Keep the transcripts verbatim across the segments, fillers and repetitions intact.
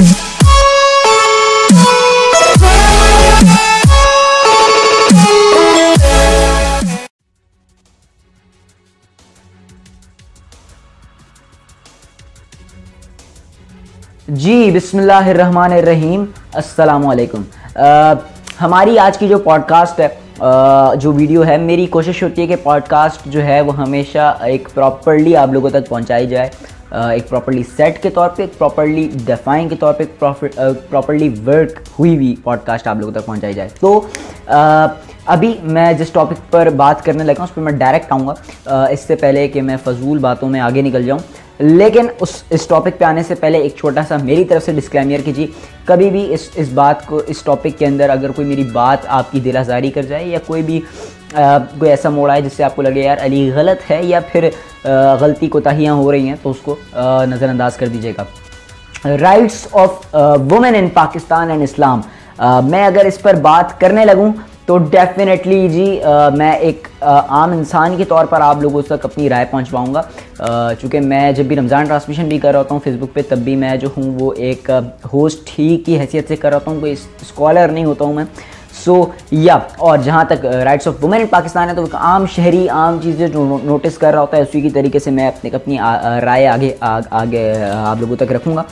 जी बिस्मिल्लाहिर्रहमानिर्रहीम, अस्सलाम वालेकुम। हमारी आज की जो पॉडकास्ट है, आ, जो वीडियो है, मेरी कोशिश होती है कि पॉडकास्ट जो है वो हमेशा एक प्रॉपर्ली आप लोगों तक पहुंचाई जाए, आ, एक प्रॉपर्ली सेट के तौर पे, एक प्रॉपर्ली डिफाइन के तौर पे, प्रॉपर्ली वर्क हुई हुई पॉडकास्ट आप लोगों तक पहुंचाई जाए। तो आ, अभी मैं जिस टॉपिक पर बात करने लगा हूँ उस पर मैं डायरेक्ट आऊँगा, इससे पहले कि मैं फ़जूल बातों में आगे निकल जाऊँ। लेकिन उस इस टॉपिक पे आने से पहले एक छोटा सा मेरी तरफ से डिस्क्लेमर कीजिए, कभी भी इस इस बात को, इस टॉपिक के अंदर अगर कोई मेरी बात आपकी दिल आज़ारी कर जाए या कोई भी आ, कोई ऐसा मोड़ आए जिससे आपको लगे यार अली गलत है या फिर गलती कोताहियाँ हो रही हैं, तो उसको नज़रअंदाज कर दीजिएगा। Rights of women in Pakistan and Islam, मैं अगर इस पर बात करने लगूँ तो डेफिनेटली जी आ, मैं एक आ, आम इंसान के तौर पर आप लोगों तक अपनी राय पहुंचवाऊंगा। चूँकि मैं जब भी रमज़ान ट्रांसमिशन भी कर रहा हूँ फेसबुक पे, तब भी मैं जो हूँ वो एक होस्ट ही की हैसियत से कर रहा हूँ, कोई स्कॉलर नहीं होता हूँ मैं। सो so, या और जहाँ तक rights of women in Pakistan है, तो एक आम शहरी आम चीज़ें जो नो, नोटिस कर रहा होता है, उसी की तरीके से मैं अपने अपनी राय आगे आ, आगे आप लोगों तक रखूँगा।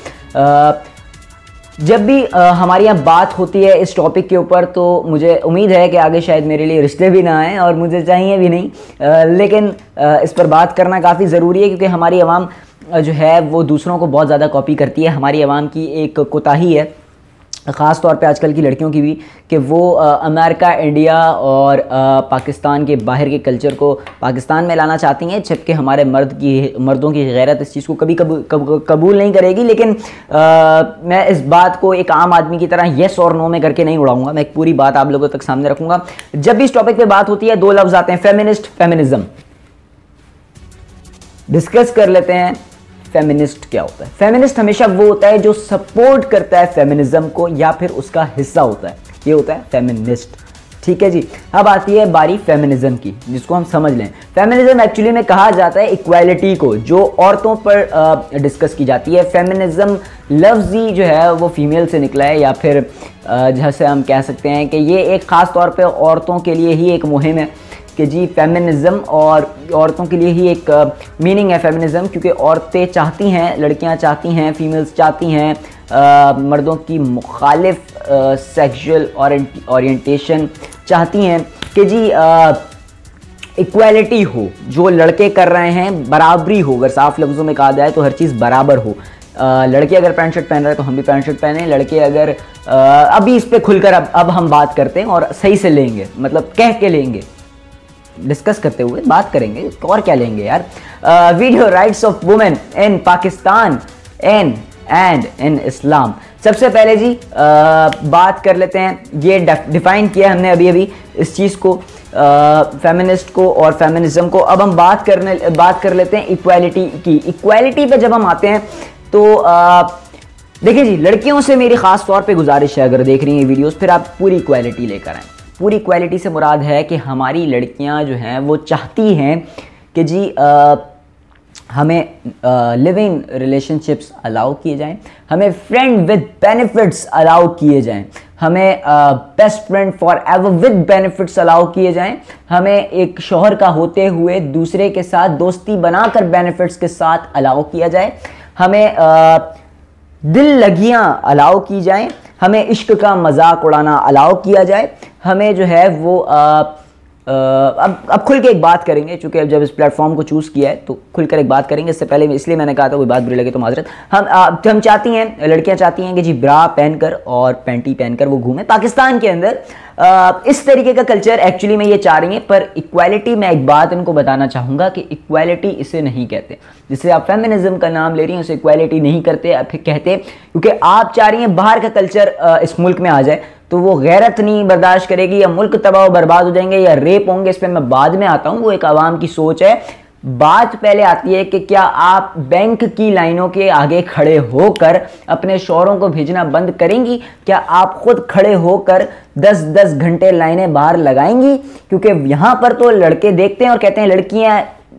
जब भी आ, हमारे यहाँ बात होती है इस टॉपिक के ऊपर, तो मुझे उम्मीद है कि आगे शायद मेरे लिए रिश्ते भी ना आएँ और मुझे चाहिए भी नहीं, आ, लेकिन आ, इस पर बात करना काफ़ी ज़रूरी है, क्योंकि हमारी आवाम जो है वो दूसरों को बहुत ज़्यादा कॉपी करती है। हमारी आवाम की एक कोताही है, ख़ास तौर पे आजकल की लड़कियों की भी, कि वो अमेरिका, इंडिया और आ, पाकिस्तान के बाहर के कल्चर को पाकिस्तान में लाना चाहती हैं, जबकि हमारे मर्द की मर्दों की गैरत इस चीज़ को कभी कबूल कब, कबूल नहीं करेगी। लेकिन आ, मैं इस बात को एक आम आदमी की तरह येस और नो में करके नहीं उड़ाऊंगा, मैं एक पूरी बात आप लोगों तक सामने रखूँगा। जब भी इस टॉपिक पर बात होती है, दो लफ्ज़ आते हैं, फेमिनिस्ट, फेमिनिज़म। डिस्कस कर लेते हैं फेमिनिस्ट क्या होता है। फेमिनिस्ट हमेशा वो होता है जो सपोर्ट करता है फेमिनिज्म को या फिर उसका हिस्सा होता है, ये होता है फेमिनिस्ट। ठीक है जी। अब आती है बारी फेमिनिज्म की, जिसको हम समझ लें। फेमिनिज्म एक्चुअली में कहा जाता है इक्वालिटी को, जो औरतों पर डिस्कस की जाती है। फेमिनिज्म लफ्ज़ ही जो है वो फीमेल से निकला है, या फिर जैसे हम कह सकते हैं कि ये एक ख़ास तौर पे औरतों के लिए ही एक मुहिम है कि जी फेमिनिज्म, और औरतों के लिए ही एक मीनिंग है फेमिनिज्म, क्योंकि औरतें चाहती हैं, लड़कियां चाहती हैं, फीमेल्स चाहती हैं आ, मर्दों की मुखालिफ सेक्सुअल ओरिएंटेशन चाहती हैं कि जी इक्वालिटी हो, जो लड़के कर रहे हैं बराबरी हो। अगर साफ लफ्ज़ों में कहा जाए तो हर चीज़ बराबर हो। आ, लड़के अगर पैंट शर्ट पहन रहे हैं तो हम भी पैंट शर्ट पहने, लड़के अगर आ, अभी इस पर खुलकर अब अब हम बात करते हैं और सही से लेंगे, मतलब कह के लेंगे, डिस्कस करते हुए बात करेंगे, और क्या लेंगे यार। Video rights of women in Pakistan and and in Islam. सबसे पहले जी आ, बात कर लेते हैं, ये डिफाइन किया हमने अभी अभी इस चीज़ को, फेमिनिस्ट को और फेमिनिज्म को। अब हम बात करने बात कर लेते हैं इक्वालिटी की। इक्वालिटी पे जब हम आते हैं तो देखिए जी, लड़कियों से मेरी ख़ास तौर पे गुजारिश है, अगर देख रही हैं वीडियोस, फिर आप पूरी इक्वालिटी लेकर आएँ। पूरी इक्वालिटी से मुराद है कि हमारी लड़कियां जो हैं वो चाहती हैं कि जी आ, हमें लिविंग रिलेशनशिप्स अलाउ किए जाएं, हमें फ्रेंड विद बेनिफिट्स अलाउ किए जाएं, हमें best friend forever with benefits allow किए जाएं, हमें एक शौहर का होते हुए दूसरे के साथ दोस्ती बनाकर बेनिफिट्स के साथ अलाउ किया जाए, हमें आ, दिल लगियां अलाउ की जाएं, हमें इश्क का मजाक उड़ाना अलाउ किया जाए, हमें जो है वो आ, आ, अब अब खुल के एक बात करेंगे, चूँकि अब जब इस प्लेटफॉर्म को चूज़ किया है तो खुलकर एक बात करेंगे। इससे पहले इसलिए मैंने कहा था कोई बात बुरी लगे तो माजरत। हम आ, हम चाहती हैं, लड़कियां चाहती हैं कि जी ब्रा पहनकर और पैंटी पहनकर वो घूमें पाकिस्तान के अंदर। आ, इस तरीके का कल्चर एक्चुअली में ये चाह रही हैं। पर इक्वालिटी, मैं एक बात इनको बताना चाहूँगा कि इक्वालिटी इसे नहीं कहते। जिससे आप फेमिनिज्म का नाम ले रही हैं उसे इक्वालिटी नहीं करते, आप कहते, क्योंकि आप चाह रही हैं बाहर का कल्चर इस मुल्क में आ जाए, तो वो गैरत नहीं बर्दाश्त करेगी, या मुल्क तबाह बर्बाद हो जाएंगे, या रेप होंगे। इस पर मैं बाद में आता हूँ, वो एक आवाम की सोच है। बात पहले आती है कि क्या आप बैंक की लाइनों के आगे खड़े होकर अपने शौहरों को भेजना बंद करेंगी? क्या आप खुद खड़े होकर दस दस घंटे लाइनें बाहर लगाएंगी? क्योंकि यहाँ पर तो लड़के देखते हैं और कहते हैं लड़कियाँ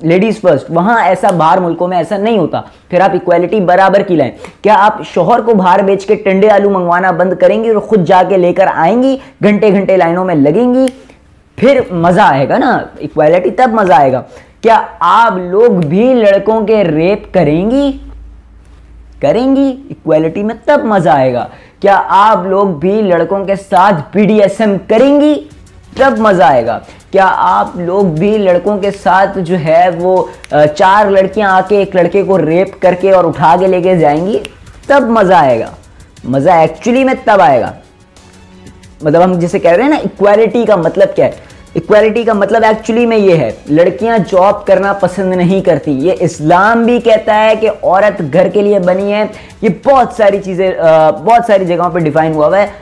लेडीज फर्स्ट, वहां ऐसा बाहर मुल्कों में ऐसा नहीं होता। फिर आप इक्वालिटी बराबर की लाएं। क्या आप शौहर को बाहर बेच के टिंडे आलू मंगवाना बंद करेंगी और खुद जाके लेकर आएंगी, घंटे घंटे लाइनों में लगेंगी? फिर मजा आएगा ना, इक्वालिटी तब मजा आएगा। क्या आप लोग भी लड़कों के रेप करेंगी? करेंगी? इक्वालिटी में तब मजा आएगा। क्या आप लोग भी लड़कों के साथ पीडीएसएम करेंगी? तब मजा आएगा। क्या आप लोग भी लड़कों के साथ जो है वो चार लड़कियां आके एक लड़के को रेप करके और उठा के लेके जाएंगी? तब मजा आएगा। मजा एक्चुअली में तब आएगा। मतलब हम जिसे कह रहे हैं ना इक्वालिटी का मतलब क्या है, इक्वालिटी का मतलब एक्चुअली में ये है, लड़कियां जॉब करना पसंद नहीं करती। ये इस्लाम भी कहता है कि औरत घर के लिए बनी है। ये बहुत सारी चीजें बहुत सारी जगहों पे डिफाइन हुआ है।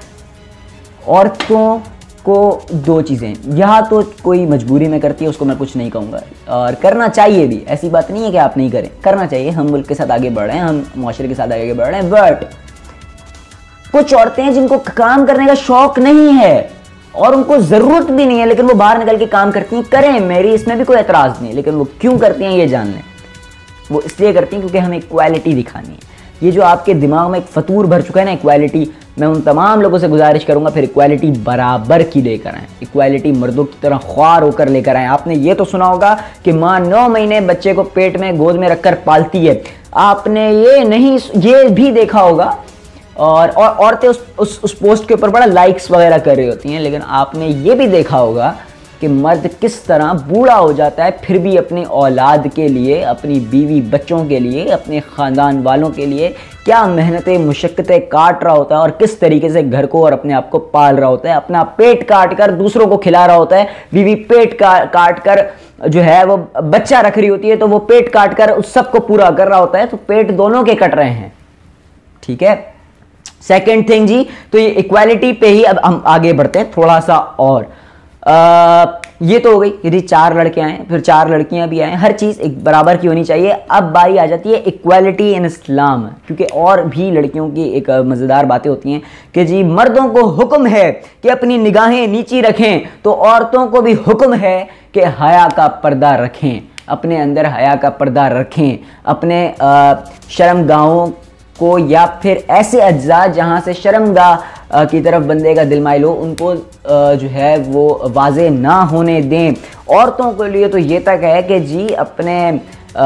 औरतों को दो चीज़ें, यहाँ तो कोई मजबूरी में करती है, उसको मैं कुछ नहीं कहूँगा, और करना चाहिए भी, ऐसी बात नहीं है कि आप नहीं करें, करना चाहिए। हम मुल्क के साथ आगे बढ़ रहे हैं, हम मुआशरे के साथ आगे बढ़ रहे हैं। बट कुछ औरतें हैं जिनको काम करने का शौक नहीं है और उनको ज़रूरत भी नहीं है, लेकिन वो बाहर निकल के काम करती हैं। करें, मेरी इसमें भी कोई एतराज़ नहीं है, लेकिन वो क्यों करती हैं ये जान लें। वो इसलिए करती हैं क्योंकि हमें इक्वालिटी दिखानी है। ये जो आपके दिमाग में एक फतूर भर चुका है ना इक्वालिटी, मैं उन तमाम लोगों से गुजारिश करूंगा फिर इक्वालिटी बराबर की लेकर आएँ, इक्वालिटी मर्दों की तरह ख्वार होकर लेकर आएँ। आपने ये तो सुना होगा कि माँ नौ महीने बच्चे को पेट में गोद में रखकर पालती है। आपने ये नहीं ये भी देखा होगा, और औरतें उस, उस उस पोस्ट के ऊपर बड़ा लाइक्स वगैरह कर रही होती हैं, लेकिन आपने ये भी देखा होगा कि मर्द किस तरह बूढ़ा हो जाता है फिर भी अपनी औलाद के लिए, अपनी बीवी बच्चों के लिए, अपने ख़ानदान वालों के लिए क्या मेहनतें मुशक्क़तें काट रहा होता है और किस तरीके से घर को और अपने आप को पाल रहा होता है। अपना पेट काट कर दूसरों को खिला रहा होता है। बीवी पेट का काट कर जो है वो बच्चा रख रही होती है, तो वो पेट काट कर उस सबको पूरा कर रहा होता है। तो पेट दोनों के कट रहे हैं, ठीक है। सेकेंड थिंग जी, तो ये इक्वालिटी पे ही अब हम आगे बढ़ते हैं थोड़ा सा और। आ, ये तो हो गई, यदि चार लड़के आए फिर चार लड़कियां भी आए, हर चीज़ एक बराबर की होनी चाहिए। अब बारी आ जाती है इक्वालिटी इन इस्लाम, क्योंकि और भी लड़कियों की एक मज़ेदार बातें होती हैं कि जी मर्दों को हुक्म है कि अपनी निगाहें नीची रखें, तो औरतों को भी हुक्म है कि हया का पर्दा रखें, अपने अंदर हया का पर्दा रखें, अपने शर्मगाहों को या फिर ऐसे अज्जा जहाँ से शर्मगाह की तरफ बंदे का दिल माइल हो, उनको जो है वो वाज़े ना होने दें। औरतों के लिए तो ये तक है कि जी अपने आ,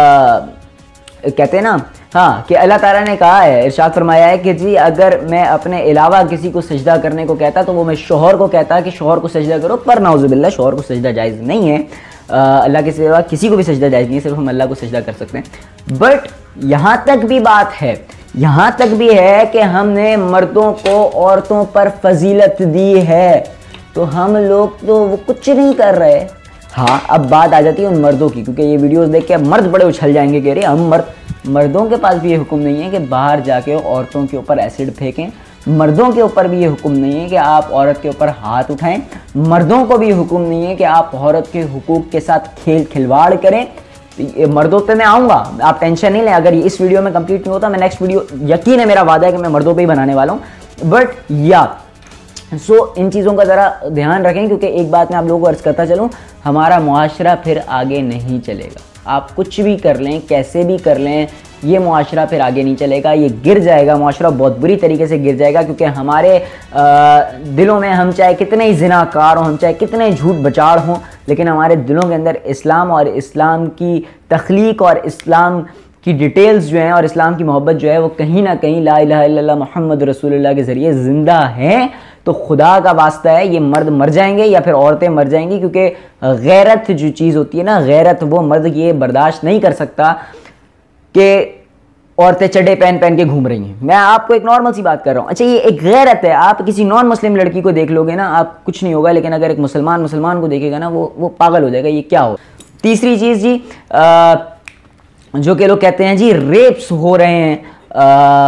कहते हैं ना, हाँ, कि अल्लाह ताला ने कहा है, इरशाद फरमाया है कि जी अगर मैं अपने अलावा किसी को सजदा करने को कहता तो वो मैं शौहर को कहता कि शौहर को सजदा करो, पर नाउज़ुबिल्लाह शौहर को सजदा जायज़ नहीं है। अल्लाह के सिवा किसी को भी सजदा जायज़ नहीं है, सिर्फ हम अल्लाह को सजदा कर सकते हैं। बट यहाँ तक भी बात है, यहाँ तक भी है कि हमने मर्दों को औरतों पर फजीलत दी है, तो हम लोग तो वो कुछ नहीं कर रहे। हाँ, अब बात आ जाती है उन मर्दों की, क्योंकि ये वीडियोस देख के मर्द बड़े उछल जाएंगे कि अरे हम मर्द, मर्दों के पास भी ये हुक्म नहीं है कि बाहर जाके औरतों के ऊपर एसिड फेंकें। मर्दों के ऊपर भी ये हुक्म नहीं है कि आप औरत के ऊपर हाथ उठाएं। मर्दों को भी हुक्म नहीं है कि आप औरत के हुकूक के साथ खेल खिलवाड़ करें। मर्दों पे मैं आऊँगा, आप टेंशन नहीं लें। अगर इस वीडियो में कंप्लीट नहीं होता, मैं नेक्स्ट वीडियो, यकीन है मेरा वादा है कि मैं मर्दों पे ही बनाने वाला हूँ। बट या सो so, इन चीज़ों का ज़रा ध्यान रखें, क्योंकि एक बात मैं आप लोगों को अर्ज़ करता चलूँ, हमारा मुआशरा फिर आगे नहीं चलेगा। आप कुछ भी कर लें, कैसे भी कर लें, ये मुआशरा फिर आगे नहीं चलेगा, ये गिर जाएगा, मुआशरा बहुत बुरी तरीके से गिर जाएगा। क्योंकि हमारे आ, दिलों में हम चाहे कितने ही ज़िनाकार हों, हम चाहे कितने झूठ बचाड़ हों, लेकिन हमारे दिलों के अंदर इस्लाम और इस्लाम की तख्लीक और इस्लाम की डिटेल्स जो हैं और इस्लाम की मोहब्बत जो है वो कहीं ना कहीं ला इलाहा इल्लल्लाह मुहम्मद रसूलुल्लाह के ज़रिए ज़िंदा है। तो खुदा का वास्ता है, ये मर्द मर जाएंगे या फिर औरतें मर जाएंगी, क्योंकि गैरत जो चीज़ होती है ना, गैरत, वो मर्द ये बर्दाश्त नहीं कर सकता कि औरतें चड्डे पहन पहन के घूम रही हैं। मैं आपको एक नॉर्मल सी बात कर रहा हूँ। अच्छा, ये एक गैरत है। आप किसी नॉन मुस्लिम लड़की को देख लोगे ना, आप कुछ नहीं होगा, लेकिन अगर एक मुसलमान मुसलमान को देखेगा ना, वो वो पागल हो जाएगा, ये क्या हो। तीसरी चीज़ जी, आ, जो कि लोग कहते हैं जी रेप्स हो रहे हैं, आ,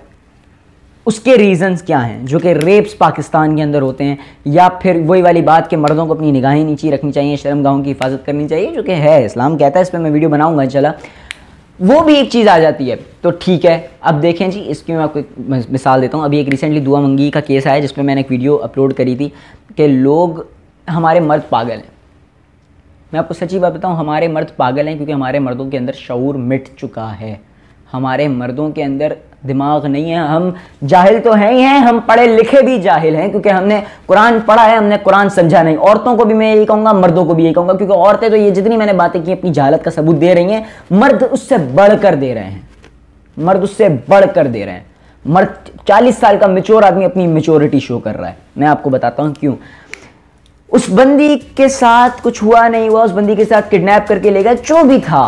उसके रीज़न्स क्या हैं, जो कि रेप्स पाकिस्तान के अंदर होते हैं, या फिर वही वाली बात कि मर्दों को अपनी निगाहें नीची रखनी चाहिए, शर्मगाहों की हिफाजत करनी चाहिए, जो कि है इस्लाम कहता है। इस पर मैं वीडियो बनाऊंगा इंशाल्लाह। वो भी एक चीज़ आ जाती है, तो ठीक है। अब देखें जी, इसकी मैं आपको एक मिसाल देता हूँ। अभी एक रिसेंटली दुआ मंगी का केस आया, जिस पर मैंने एक वीडियो अपलोड करी थी कि लोग, हमारे मर्द पागल हैं, मैं आपको सच्ची बात बताऊं, हमारे मर्द पागल हैं क्योंकि हमारे मर्दों के अंदर शऊर मिट चुका है। हमारे मर्दों के अंदर दिमाग नहीं है। हम जाहिल तो हैं ही हैं, हम पढ़े लिखे भी जाहिल हैं क्योंकि हमने कुरान पढ़ा है, हमने कुरान समझा नहीं। औरतों को भी मैं यही कहूँगा, मर्दों को भी यही कहूँगा, क्योंकि औरतें तो ये जितनी मैंने बातें की अपनी जहालत का सबूत दे रही हैं, मर्द उससे बढ़कर दे रहे हैं। मर्द उससे बढ़कर दे रहे हैं। मर्द चालीस साल का मेच्योर आदमी अपनी मेच्योरिटी शो कर रहा है। मैं आपको बताता हूँ क्यों। उस बंदी के साथ कुछ हुआ नहीं हुआ, उस बंदी के साथ किडनैप करके ले गया, जो भी था,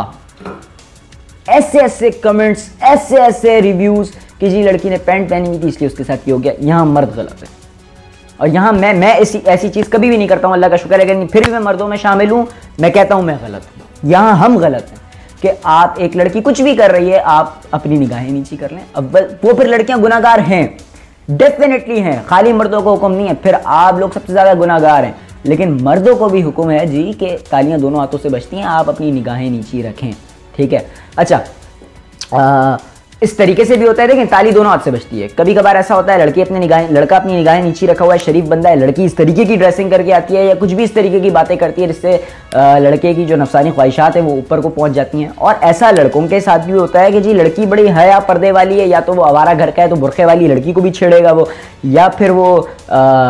ऐसे ऐसे कमेंट्स, ऐसे ऐसे रिव्यूज कि जी लड़की ने पैंट पहनी हुई थी इसलिए उसके साथ ये हो गया। यहां मर्द गलत है। और यहां मैं मैं ऐसी ऐसी चीज कभी भी नहीं करता हूं, अल्लाह का शुक्र है, लेकिन फिर भी मैं मर्दों में शामिल हूं। मैं कहता हूं मैं गलत हूं। यहां हम गलत हैं कि आप, एक लड़की कुछ भी कर रही है, आप अपनी निगाहें नीची कर लें। अब वो फिर लड़कियां गुनाहगार हैं, डेफिनेटली हैं, खाली मर्दों को हुक्म नहीं है, फिर आप लोग सबसे ज्यादा गुनाहगार हैं। लेकिन मर्दों को भी हुक्म है जी कि तालियां दोनों हाथों से बजती हैं, आप अपनी निगाहें नीची रखें। ठीक है। अच्छा, आ, इस तरीके से भी होता है, लेकिन ताली दोनों हाथ से बजती है। कभी कभार ऐसा होता है लड़की अपनी निगाहें लड़का अपनी निगाहें नीचे रखा हुआ है, शरीफ बंदा है, लड़की इस तरीके की ड्रेसिंग करके आती है या कुछ भी इस तरीके की बातें करती है जिससे लड़के की जो नफसानी ख्वाहिशात है वो ऊपर को पहुंच जाती हैं। और ऐसा लड़कों के साथ भी होता है कि जी लड़की बड़ी हया पर्दे वाली है, या तो वो आवारा घर का है तो बुरखे वाली लड़की को भी छेड़ेगा वो, या फिर वो आ,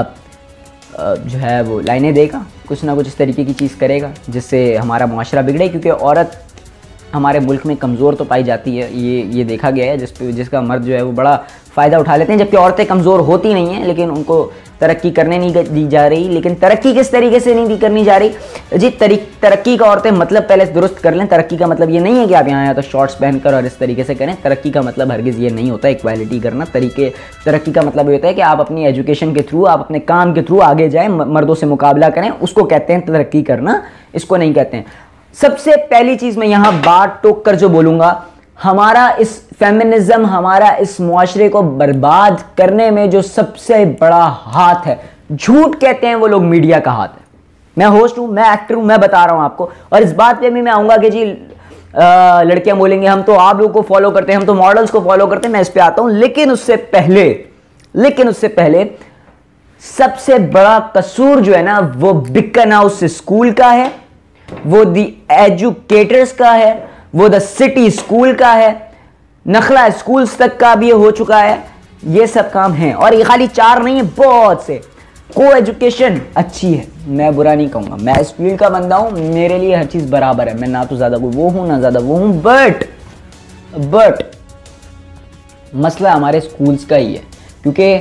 जो है वो लाइनें देगा, कुछ ना कुछ इस तरीके की चीज़ करेगा जिससे हमारा मुआशरा बिगड़े। क्योंकि औरत हमारे मुल्क में कमज़ोर तो पाई जाती है, ये ये देखा गया है, जिस पे जिसका मर्द जो है वो बड़ा फ़ायदा उठा लेते हैं, जबकि औरतें कमज़ोर होती नहीं हैं, लेकिन उनको तरक्की करने नहीं दी जा रही। लेकिन तरक्की किस तरीके से नहीं करनी जा रही जी? तरक्की का औरतें मतलब पहले दुरुस्त कर लें। तरक्की का मतलब ये नहीं है कि आप यहाँ आए तो शॉर्ट्स पहनकर और इस तरीके से करें। तरक्की का मतलब हरगिज़ ये नहीं होता इक्वालिटी करना। तरीके तरक्की का मतलब ये होता है कि आप अपनी एजुकेशन के थ्रू, आप अपने काम के थ्रू आगे जाएँ, मर्दों से मुकाबला करें, उसको कहते हैं तरक्की करना, इसको नहीं कहते हैं। सबसे पहली चीज मैं यहां बात टोक कर जो बोलूंगा, हमारा इस फेमिनिज्म, हमारा इस मुआशरे को बर्बाद करने में जो सबसे बड़ा हाथ है, झूठ कहते हैं वो लोग, मीडिया का हाथ है। मैं होस्ट हूं, मैं एक्टर हूं, मैं बता रहा हूं आपको। और इस बात पे भी मैं आऊंगा कि जी लड़कियां बोलेंगे हम तो आप लोगों को फॉलो करते हैं, हम तो मॉडल्स को फॉलो करते हैं, मैं इस पे आता हूं। लेकिन उससे पहले लेकिन उससे पहले सबसे बड़ा कसूर जो है ना, वो बिकन हाउस स्कूल का है, वो दी एजुकेटर्स का है, वो द सिटी स्कूल का है, नखला स्कूल्स तक का भी हो चुका है। ये सब काम है, और ये खाली चार नहीं है, बहुत से। को एजुकेशन अच्छी है, मैं बुरा नहीं कहूंगा, मैं इस फील्ड का बंदा हूं, मेरे लिए हर चीज बराबर है। मैं ना तो ज्यादा वो हूं ना ज्यादा वो हूं, बट बट मसला हमारे स्कूल्स का ही है, क्योंकि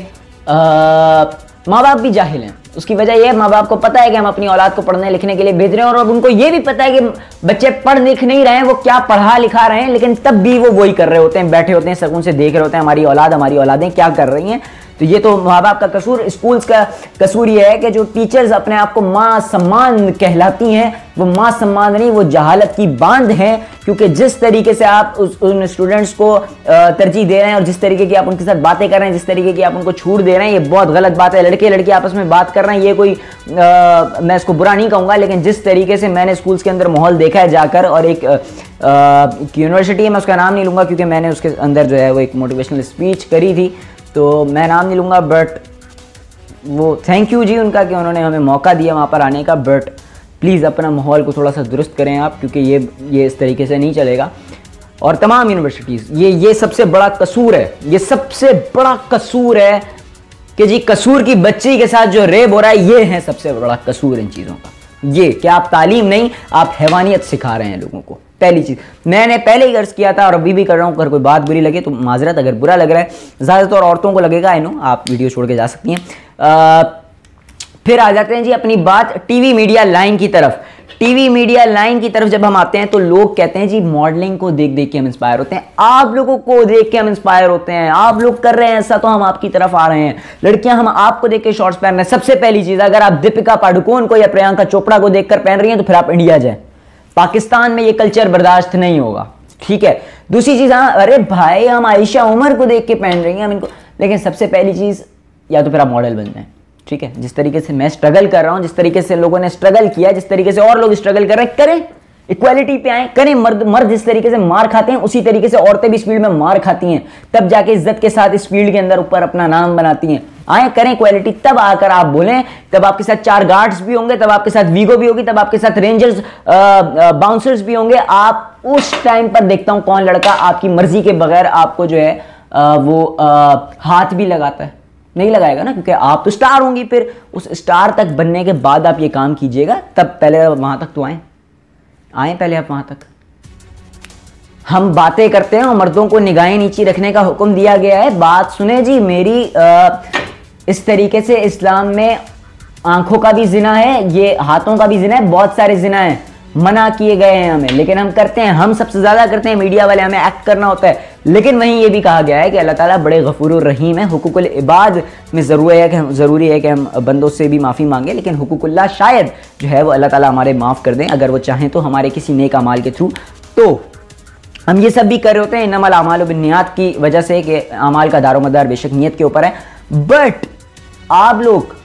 माँ बाप भी जाहिल हैं। उसकी वजह यह है, माँ बाप को पता है कि हम अपनी औलाद को पढ़ने लिखने के लिए भेज रहे हैं, और अब उनको यह भी पता है कि बच्चे पढ़ लिख नहीं रहे हैं, वो क्या पढ़ा लिखा रहे हैं, लेकिन तब भी वो वही कर रहे होते हैं, बैठे होते हैं, सकून से देख रहे होते हैं हमारी औलाद हमारी औलादें क्या कर रही हैं। तो ये तो माँ बाप का कसूर। स्कूल्स का कसूर ये है कि जो टीचर्स अपने आप को माँ सम्मान कहलाती हैं, वो माँ सम्मान नहीं, वो जहालत की बांध है। क्योंकि जिस तरीके से आप उस उन स्टूडेंट्स को तरजीह दे रहे हैं और जिस तरीके की आप उनके साथ बातें कर रहे हैं, जिस तरीके की आप उनको छूट दे रहे हैं, ये बहुत गलत बात है। लड़के लड़की आपस में बात कर रहे हैं, ये कोई आ, मैं इसको बुरा नहीं कहूँगा, लेकिन जिस तरीके से मैंने स्कूल्स के अंदर माहौल देखा है जाकर, और एक यूनिवर्सिटी है, मैं उसका नाम नहीं लूँगा क्योंकि मैंने उसके अंदर जो है वो एक मोटिवेशनल स्पीच करी थी, तो मैं नाम नहीं लूँगा, बट वो थैंक यू जी उनका कि उन्होंने हमें मौका दिया वहाँ पर आने का। बट प्लीज़ अपना माहौल को थोड़ा सा दुरुस्त करें आप, क्योंकि ये ये इस तरीके से नहीं चलेगा। और तमाम यूनिवर्सिटीज़, ये ये सबसे बड़ा कसूर है, ये सबसे बड़ा कसूर है कि जी कसूर की बच्ची के साथ जो रेप हो रहा है, ये है सबसे बड़ा कसूर इन चीज़ों का। ये कि आप तालीम नहीं, आप हैवानियत सिखा रहे हैं लोगों को। पहली चीज मैंने पहले ही अर्ज किया था और अभी भी कर रहा हूं, अगर कोई बात बुरी लगे तो माजरत, अगर बुरा लग रहा है ज़्यादातर औरतों को लगेगा, आई नो, आप वीडियो छोड़ के जा सकती हैं। आ, फिर आ जाते हैं जी अपनी बात टीवी मीडिया लाइन की तरफ। टीवी मीडिया लाइन की तरफ जब हम आते हैं तो लोग कहते हैं जी मॉडलिंग को देख देख के हम इंस्पायर होते हैं, आप लोगों को देख के हम इंस्पायर होते हैं, आप लोग कर रहे हैं ऐसा तो हम आपकी तरफ आ रहे हैं। लड़कियां हम आपको देख के शॉर्ट्स पहन रहे हैं। सबसे पहली चीज, अगर आप दीपिका पादुकोण को या प्रियंका चोपड़ा को देखकर पहन रही हैं तो फिर आप इंडिया जाएं। पाकिस्तान में ये कल्चर बर्दाश्त नहीं होगा, ठीक है। दूसरी चीज, हाँ अरे भाई हम आयशा उमर को देख के पहन रही हैं हम इनको, लेकिन सबसे पहली चीज या तो फिर आप मॉडल बन जाएं, ठीक है। जिस तरीके से मैं स्ट्रगल कर रहा हूं, जिस तरीके से लोगों ने स्ट्रगल किया, जिस तरीके से और लोग स्ट्रगल कर रहे हैं, करें, इक्वालिटी पे आए, करें। मर्द मर्द जिस तरीके से मार खाते हैं उसी तरीके से औरतें भी इस फील्ड में मार खाती हैं, तब जाके इज्जत के साथ इस फील्ड के अंदर ऊपर अपना नाम बनाती हैं। आए करें इक्वालिटी, तब आकर आप बोलें, तब आपके साथ चार गार्ड्स भी होंगे, तब आपके साथ वीगो भी होगी, तब आपके साथ रेंजर्स बाउंसर्स भी होंगे। आप उस टाइम पर देखता हूं कौन लड़का आपकी मर्जी के बगैर आपको जो है आ, वो आ, हाथ भी लगाता है। नहीं लगाएगा ना, क्योंकि आप तो स्टार होंगी। फिर उस स्टार तक बनने के बाद आप ये काम कीजिएगा, तब पहले वहां तक तो आए आए पहले आप वहां तक। हम बातें करते हैं और मर्दों को निगाहें नीचे रखने का हुक्म दिया गया है। बात सुने जी मेरी, आ, इस तरीके से इस्लाम में आंखों का भी जिना है, ये हाथों का भी जिना है, बहुत सारे जिना है, मना किए गए हैं हमें, लेकिन हम करते हैं। हम सबसे ज्यादा करते हैं, मीडिया वाले, हमें एक्ट करना होता है। लेकिन वहीं ये भी कहा गया है कि अल्लाह ताला बड़े गफूरुर रहीम है। हुकूकुल इबाद में ज़रूरी है कि हम ज़रूरी है कि हम बंदों से भी माफ़ी मांगे, लेकिन हुकूकुल्लाह शायद जो है वो अल्लाह ताला हमारे माफ़ कर दें अगर वो चाहें तो, हमारे किसी नेक अमाल के थ्रू। तो हम ये सब भी कर रहे होते हैं इन्नमल अमालु बिन्नियात की वजह से कि अमाल का दारोमदार बेशक नीयत के ऊपर है। बट आप लोग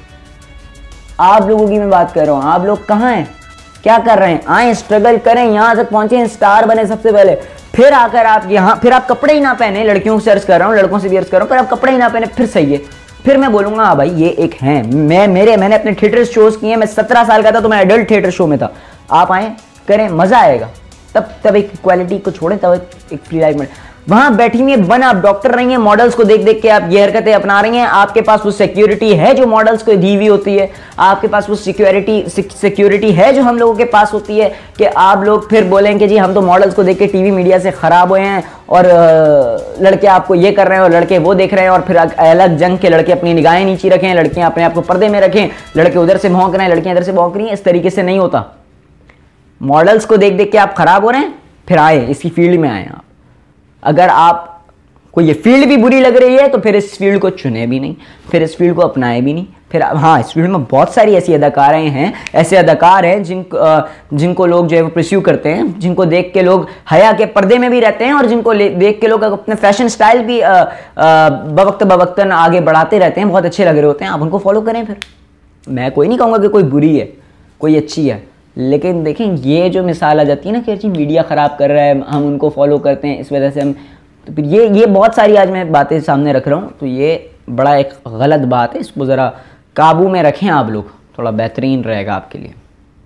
आप लोगों की मैं बात कर रहा हूं, आप लोग कहां हैं, क्या कर रहे हैं? आए स्ट्रगल करें, यहां तक पहुंचे, स्टार बने सबसे पहले, फिर आकर आप यहां, फिर आप कपड़े ही ना पहने। लड़कियों से अर्ज कर रहा हूं, लड़कों से भी अर्ज कर रहा हूं, फिर आप कपड़े ही ना पहने, फिर सही है। फिर मैं बोलूंगा हाँ भाई ये एक है, मैं मेरे मैंने अपने थिएटर शोज किए, मैं सत्रह साल का था तो मैं एडल्ट थिएटर शो में था। आप आए करें, मजा आएगा। तब तब एक इक्वालिटी को छोड़ें, तब एक फ्री लाइफ में वहां बैठी हुई बन, आप डॉक्टर रही हैं, मॉडल्स को देख देख के आप ये हरकतें अपना रही हैं। आपके पास वो सिक्योरिटी है जो मॉडल्स को दी हुई होती है, आपके पास वो सिक्योरिटी सिक्योरिटी है जो हम लोगों के पास होती है कि आप लोग फिर बोलेंगे जी हम तो मॉडल्स को देख के टीवी मीडिया से खराब हुए हैं और लड़के आपको ये कर रहे हैं और लड़के वो देख रहे हैं, और फिर अलग जंग के लड़के अपनी निगाहें नीचे रखें, लड़कियां अपने आप को पर्दे में रखें, लड़के उधर से भौंक रहे हैं, लड़कियां इधर से भौंक रही हैं। इस तरीके से नहीं होता। मॉडल्स को देख देख के आप खराब हो रहे हैं, फिर आए इसी फील्ड में आए आप। अगर आप को ये फील्ड भी बुरी लग रही है तो फिर इस फील्ड को चुने भी नहीं, फिर इस फील्ड को अपनाए भी नहीं। फिर हाँ, इस फील्ड में बहुत सारी ऐसी अदाकारें हैं, ऐसे अदाकार हैं जिन जिनको लोग जो है वो प्रस्यू करते हैं, जिनको देख के लोग हया के पर्दे में भी रहते हैं, और जिनको देख के लोग अपने फैशन स्टाइल भी बवक्त बवक्तन आगे बढ़ाते रहते हैं, बहुत अच्छे लग रहे होते हैं। आप उनको फॉलो करें। फिर मैं कोई नहीं कहूँगा कि कोई बुरी है कोई अच्छी है, लेकिन देखें ये जो मिसाल आ जाती है ना कि जी मीडिया ख़राब कर रहा है, हम उनको फॉलो करते हैं, इस वजह से हम, तो फिर ये ये बहुत सारी आज मैं बातें सामने रख रहा हूँ, तो ये बड़ा एक गलत बात है। इसको ज़रा काबू में रखें आप लोग, थोड़ा बेहतरीन रहेगा आपके लिए।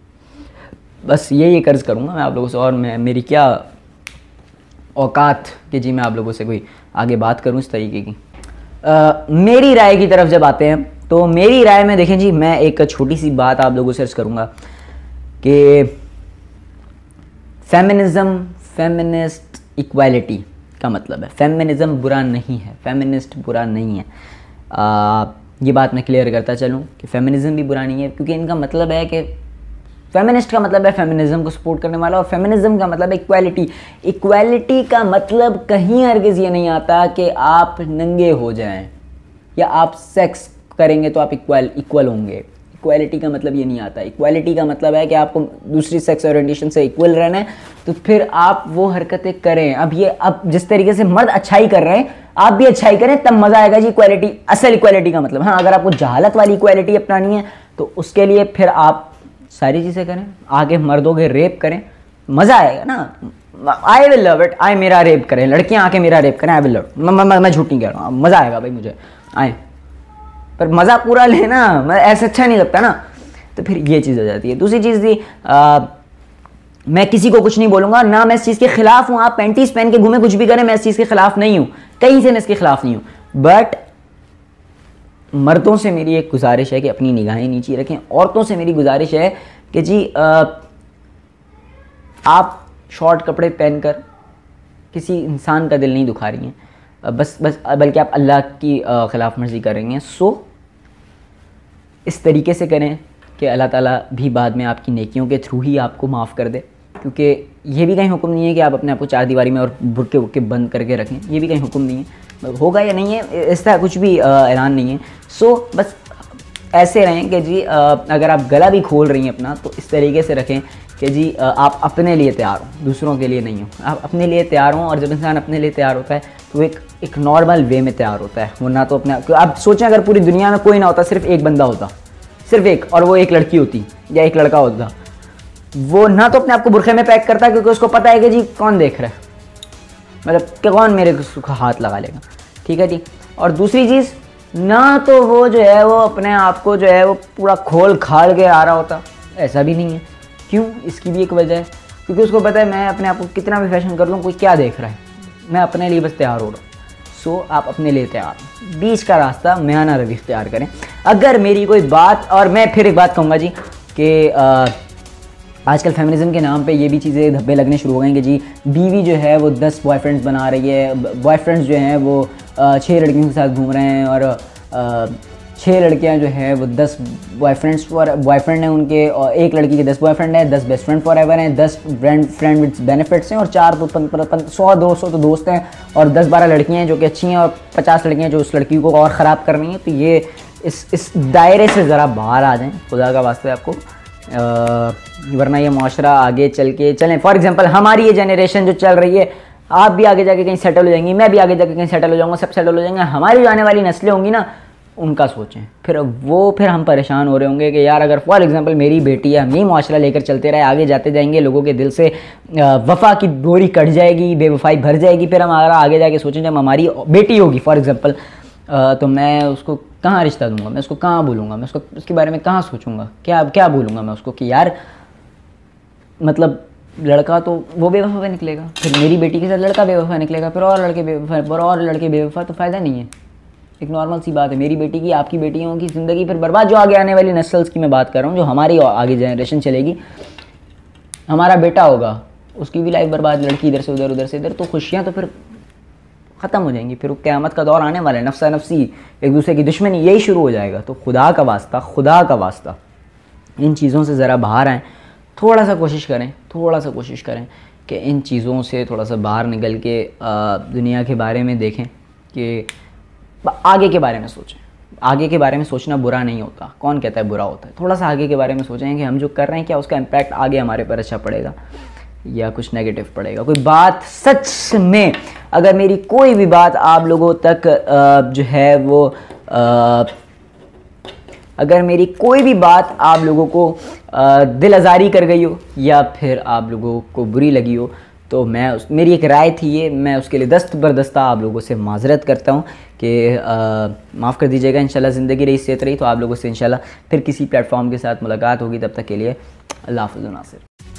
बस यही कर्ज़ करूँगा मैं आप लोगों से, और मैं मेरी क्या औकात कि जी मैं आप लोगों से कोई आगे बात करूँ इस तरीके की। आ, मेरी राय की तरफ जब आते हैं तो मेरी राय में देखें जी, मैं एक छोटी सी बात आप लोगों से अर्ज़ करूँगा कि फेमिनिज्म, फेमिनिस्ट, इक्वालिटी का मतलब है, फेमिनिज्म बुरा नहीं है, फेमिनिस्ट बुरा नहीं है। आ, ये बात मैं क्लियर करता चलूँ कि फेमिनिज्म भी बुरा नहीं है, क्योंकि इनका मतलब है कि फेमिनिस्ट का मतलब है फेमिनिज्म को सपोर्ट करने वाला, और फेमिनिज्म का मतलब है इक्वालिटी। इक्वालिटी का मतलब कहीं हरगिज़ ये नहीं आता कि आप नंगे हो जाएं या आप सेक्स करेंगे तो आप इक्वल इक्वल होंगे। इक्वालिटी का मतलब ये नहीं आता। इक्वालिटी का मतलब है कि आपको दूसरी सेक्स ओरिएंटेशन से इक्वल रहना है, तो फिर आप वो हरकतें करें। अब ये अब जिस तरीके से मर्द अच्छाई कर रहे हैं आप भी अच्छाई करें, तब मज़ा आएगा जी। इक्वालिटी, असल इक्वालिटी का मतलब, हाँ अगर आपको जहालत वाली इक्वालिटी अपनानी है तो उसके लिए फिर आप सारी चीज़ें करें, आगे मर्दों के रेप करें, मज़ा आएगा ना। आई विल लव इट, आई मेरा रेप करें, लड़कियाँ आके मेरा रेप करें, आई विल लव। मैं झूठ नहीं कह रहा हूँ, मज़ा आएगा भाई मुझे, आए पर मज़ा पूरा लेना, ऐसा अच्छा नहीं लगता ना। तो फिर ये चीज़ हो जाती है। दूसरी चीज़ थी, मैं किसी को कुछ नहीं बोलूँगा, ना मैं इस चीज़ के खिलाफ हूँ, आप पैंटीज पहन के घूमें कुछ भी करें, मैं इस चीज़ के खिलाफ नहीं हूँ, कहीं से मैं इसके खिलाफ नहीं हूँ। बट मर्दों से मेरी एक गुजारिश है कि अपनी निगाहें नीचे रखें। औरतों से मेरी गुजारिश है कि जी आ, आप शॉर्ट कपड़े पहनकर किसी इंसान का दिल नहीं दुखा रही हैं, बस बस बल्कि आप अल्लाह की ख़िलाफ़ वर्जी करेंगे। सो इस तरीके से करें कि अल्लाह ताला भी बाद में आपकी नेकियों के थ्रू ही आपको माफ़ कर दे, क्योंकि ये भी कहीं हुक्म नहीं है कि आप अपने आप को चार दीवारी में और बुरके बुरके बंद करके रखें, ये भी कहीं हुक्म नहीं है, होगा या नहीं है इस तरह कुछ भी ऐलान नहीं है। सो बस ऐसे रहें कि जी अगर आप गला भी खोल रही हैं अपना, तो इस तरीके से रखें कि जी आप अपने लिए तैयार हो, दूसरों के लिए नहीं हो, आप अपने लिए तैयार हों। और जब इंसान अपने लिए तैयार होता है तो एक एक नॉर्मल वे में तैयार होता है, वो ना तो अपने आप सोचें अगर पूरी दुनिया में कोई ना होता, सिर्फ एक बंदा होता, सिर्फ एक, और वो एक लड़की होती या एक लड़का होता, वो ना तो अपने आप को बुरखे में पैक करता क्योंकि उसको पता है कि जी कौन देख रहा है, मतलब कि कौन मेरे को हाथ लगा लेगा, ठीक है जी। और दूसरी चीज़ ना तो वो जो है वो अपने आप को जो है वो पूरा खोल खाल के आ रहा होता, ऐसा भी नहीं है। क्यों? इसकी भी एक वजह है, क्योंकि उसको पता है मैं अपने आप को कितना भी फैशन कर लूँ कोई क्या देख रहा है, मैं अपने लिए बस तैयार हो रहा हूँ। सो आप अपने लिए तैयार, बीच का रास्ता मैाना रवि इख्तियार करें। अगर मेरी कोई बात, और मैं फिर एक बात कहूँगा जी कि आजकल फेमिनिज्म के नाम पे ये भी चीज़ें धब्बे लगने शुरू हो गए कि जी बीवी जो है वो दस बॉयफ्रेंड्स बना रही है, बॉयफ्रेंड्स जो हैं वो छः लड़कियों के साथ घूम रहे हैं, और छः लड़कियां जो है वो दस बॉयफ्रेंड्स फॉर बॉयफ्रेंड हैं उनके, और एक लड़की के दस बॉयफ्रेंड हैं, दस बेस्ट फ्रेंड फॉर एवर हैं, दस फ्रेंड फ्रेंड विद बेनिफिट्स हैं, और चार तो सौ दो सौ तो दोस्त हैं, और दस बारह लड़कियां हैं जो कि अच्छी हैं, और पचास लड़कियां जो उस लड़की को और ख़राब करनी है। तो ये इस इस दायरे से ज़रा बाहर आ जाएँ, खुदा का वास्ते आपको, वरना ये माशरा आगे चल के चलें। फॉर एग्जांपल हमारी ये जनरेशन जो चल रही है, आप भी आगे जाके कहीं सेटल हो जाएंगी, मैं भी आगे जाके कहीं सेटल हो जाऊँगा, सब सेटल हो जाएंगे, हमारी जो आने वाली नस्लें होंगी ना उनका सोचें। फिर वो फिर हम परेशान हो रहे होंगे कि यार अगर फॉर एग्जांपल मेरी बेटी है, हम यही माशरा लेकर चलते रहे, आगे जाते जाएंगे, लोगों के दिल से वफ़ा की डोरी कट जाएगी, बेवफाई भर जाएगी, फिर हमारा आगे जाके सोचें जब हमारी बेटी होगी फॉर एग्जांपल, तो मैं उसको कहाँ रिश्ता दूंगा, मैं उसको कहाँ बोलूँगा, मैं उसको उसके बारे में कहाँ सोचूंगा, क्या क्या बोलूँगा मैं उसको कि यार मतलब लड़का तो वो बेवफा निकलेगा, फिर मेरी बेटी के साथ लड़का बेवफा निकलेगा, फिर और लड़के बेवफा, फिर और लड़के बेवफा, तो फ़ायदा नहीं है। एक नॉर्मल सी बात है, मेरी बेटी की आपकी बेटियों की ज़िंदगी फिर बर्बाद, जो आगे आने वाली नस्ल्स की मैं बात कर रहा हूँ, जो हमारी आगे जनरेशन चलेगी, हमारा बेटा होगा उसकी भी लाइफ बर्बाद, लड़की इधर से उधर उधर से इधर, तो खुशियाँ तो फिर ख़त्म हो जाएंगी, फिर क़यामत का दौर आने वाला है, नफ्सा नफ्सी एक दूसरे की दुश्मनी यही शुरू हो जाएगा। तो खुदा का वास्ता खुदा का वास्ता इन चीज़ों से ज़रा बाहर आएँ, थोड़ा सा कोशिश करें थोड़ा सा कोशिश करें कि इन चीज़ों से थोड़ा सा बाहर निकल के दुनिया के बारे में देखें, कि आगे के बारे में सोचें। आगे के बारे में सोचना बुरा नहीं होता, कौन कहता है बुरा होता है, थोड़ा सा आगे के बारे में सोचें कि हम जो कर रहे हैं क्या उसका इम्पैक्ट आगे हमारे पर अच्छा पड़ेगा या कुछ नेगेटिव पड़ेगा। कोई बात सच में अगर मेरी कोई भी बात आप लोगों तक जो है वो अगर मेरी कोई भी बात आप लोगों को दिल आज़ारी कर गई हो या फिर आप लोगों को बुरी लगी हो, तो मैं उस मेरी एक राय थी ये, मैं उसके लिए दस्त बरदस्ता आप लोगों से माज़रत करता हूँ कि माफ़ कर दीजिएगा। इंशाल्लाह ज़िंदगी रही सेहत रही तो आप लोगों से इंशाल्लाह फिर किसी प्लेटफॉर्म के साथ मुलाकात होगी। तब तक के लिए अल्लाह हाफ़िज़ नासिर।